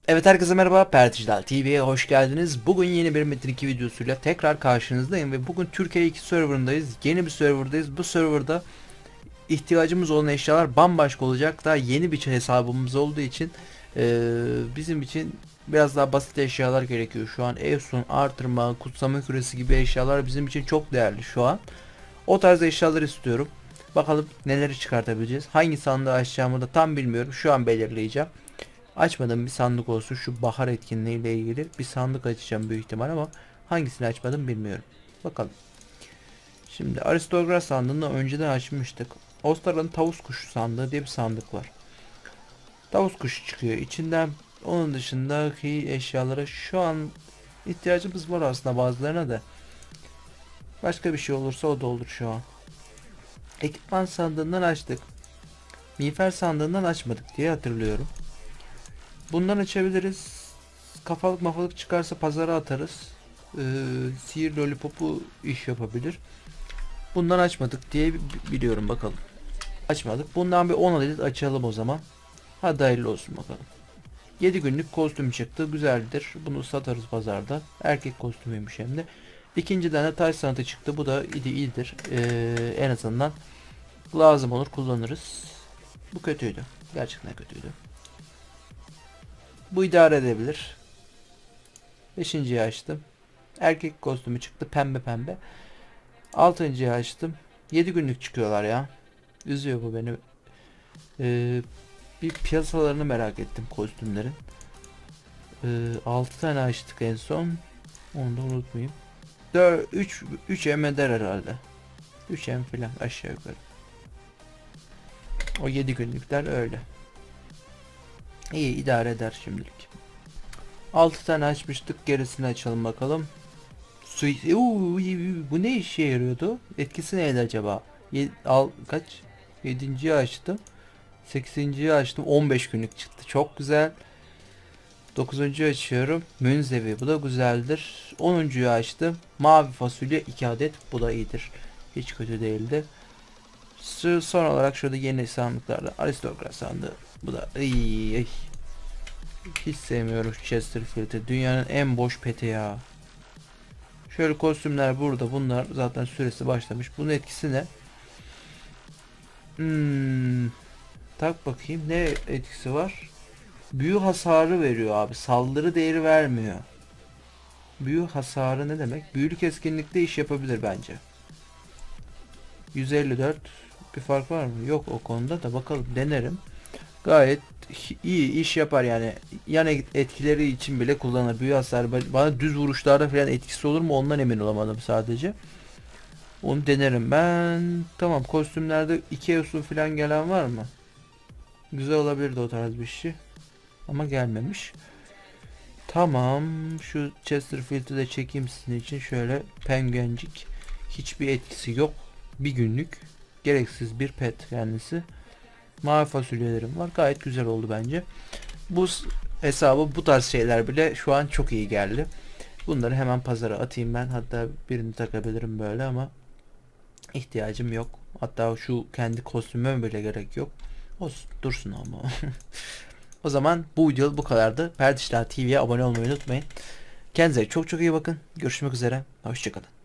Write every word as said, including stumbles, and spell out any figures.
Evet, herkese merhaba, Pertijal T V'ye hoş geldiniz. Bugün yeni bir Metin iki videosuyla tekrar karşınızdayım ve bugün Türkiye iki serverındayız. Yeni bir serverdayız. Bu serverda ihtiyacımız olan eşyalar bambaşka olacak. Daha yeni bir hesabımız olduğu için eee, bizim için biraz daha basit eşyalar gerekiyor. Şu an Efsun, artırma, kutsama küresi gibi eşyalar bizim için çok değerli şu an. O tarz eşyalar istiyorum. Bakalım neleri çıkartabileceğiz. Hangi sandığı açacağımı da tam bilmiyorum. Şu an belirleyeceğim. Açmadığım bir sandık olsun. Şu bahar etkinliği ile ilgili bir sandık açacağım büyük ihtimal ama hangisini açmadım bilmiyorum. Bakalım. Şimdi aristokrat sandığını önceden açmıştık. Ostar'ın tavus kuşu sandığı diye bir sandık var. Tavus kuşu çıkıyor içinden. Onun dışındaki eşyalara şu an ihtiyacımız var aslında, bazılarına da. Başka bir şey olursa o da olur şu an. Ekipman sandığından açtık. Miğfer sandığından açmadık diye hatırlıyorum. Bundan açabiliriz. Kafalık mafalık çıkarsa pazara atarız. Ee, sihir lollipopu iş yapabilir. Bundan açmadık diye biliyorum, bakalım. Açmadık. Bundan bir on adet açalım o zaman. Hadi hayırlı olsun bakalım. yedi günlük kostüm çıktı. Güzeldir. Bunu satarız pazarda. Erkek kostümüymüş hem de. İkinciden de taş sanatı çıktı. Bu da iyi iyidir. Ee, en azından lazım olur, kullanırız. Bu kötüydü. Gerçekten kötüydü. Bu idare edebilir. Beşinciyi açtım. Erkek kostümü çıktı, pembe pembe. Altıncıyı açtım. Yedi günlük çıkıyorlar ya. Üzüyor bu beni. Ee, bir piyasalarını merak ettim kostümlerin. Ee, altı tane açtık en son. Onu da unutmayayım. üç üç M eder herhalde. üç M falan aşağı yukarı. O yedi günlükler öyle. İyi, idare eder şimdilik. altı tane açmıştık. Gerisini açalım bakalım. Su Uuu, bu ne işe yarıyordu? Etkisi neydi acaba? Ye al kaç? yedinciyi açtım. sekizinciyi açtım. on beş günlük çıktı. Çok güzel. dokuzuncuyu açıyorum. Münzevi. Bu da güzeldir. onuncuyu açtım. Mavi fasulye iki adet. Bu da iyidir. Hiç kötü değildi. Son olarak şurada yeni sandıklarda aristokrat sandığı. Bu da iyi. Hiç sevmiyorum Chesterfield'i. Dünyanın en boş peti ya. Şöyle kostümler burada. Bunlar zaten süresi başlamış. Bunun etkisi ne? Hmm, tak bakayım. Ne etkisi var? Büyü hasarı veriyor abi. Saldırı değeri vermiyor. Büyü hasarı ne demek? Büyülü keskinlikte iş yapabilir bence. yüz elli dört. Bir fark var mı? Yok o konuda da, bakalım, denerim. Gayet iyi iş yapar yani. Yan etkileri için bile kullanılır. Büyü hasarı bana düz vuruşlarda falan etkisi olur mu? Ondan emin olamadım sadece. Onu denerim ben. Tamam, kostümlerde iki usul falan gelen var mı? Güzel olabilirdi o tarz bir şey. Ama gelmemiş. Tamam. Şu Chesterfield'i de çekeyim sizin için. Şöyle penguencik. Hiçbir etkisi yok. Bir günlük. Gereksiz bir pet kendisi. Mavi fasulyelerim var. Gayet güzel oldu bence. Bu hesabı, bu tarz şeyler bile şu an çok iyi geldi. Bunları hemen pazara atayım ben. Hatta birini takabilirim böyle ama ihtiyacım yok. Hatta şu kendi kostümüme bile gerek yok. Olsun, dursun ama. O zaman bu video bu kadardı. Perdişler T V'ye abone olmayı unutmayın. Kendinize çok çok iyi bakın. Görüşmek üzere. Hoşçakalın.